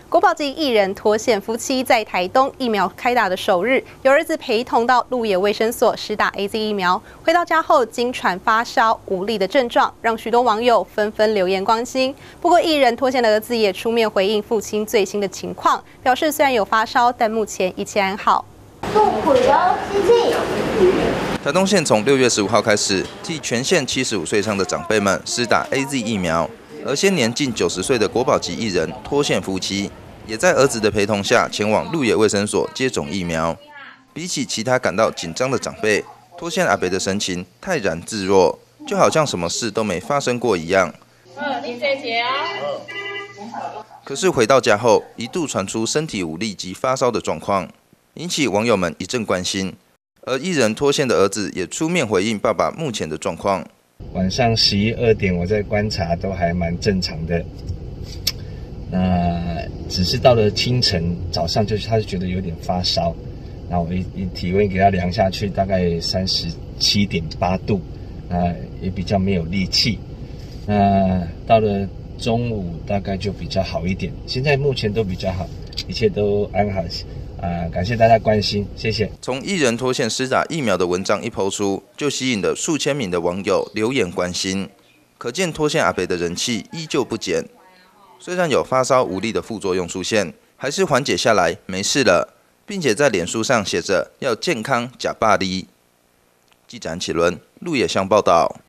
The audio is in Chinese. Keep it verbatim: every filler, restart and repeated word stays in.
国宝级艺人脱线夫妻在台东疫苗开打的首日，有儿子陪同到鹿野卫生所施打 A Z 疫苗，回到家后经传发烧、无力的症状，让许多网友纷纷留言关心。不过，艺人脱线的儿子也出面回应父亲最新的情况，表示虽然有发烧，但目前一切安好。 痛苦的事情。 台东县从六月十五号开始，替全县七十五岁以上的长辈们施打 A Z 疫苗。 而现年近九十岁的国宝级艺人脱线夫妻，也在儿子的陪同下前往鹿野卫生所接种疫苗。比起其他感到紧张的长辈，脱线阿伯的神情泰然自若，就好像什么事都没发生过一样。 嗯，你姐姐啊。 可是回到家后，一度传出身体无力及发烧的状况，引起网友们一阵关心。而艺人脱线的儿子也出面回应爸爸目前的状况。 晚上十一二点，我在观察都还蛮正常的。那只是到了清晨、早上，就是他就觉得有点发烧，然后我一一体温给他量下去，大概三十七点八度，那也比较没有力气。那到了中午大概就比较好一点，现在目前都比较好，一切都安好。 啊，感谢大家关心，谢谢。 从艺人脱线施打疫苗的文章一抛出，就吸引了数千名的网友留言关心，可见脱线阿伯的人气依旧不减。虽然有发烧无力的副作用出现，还是缓解下来，没事了，并且在脸书上写着要健康假霸力。记者安启伦，鹿野乡报道。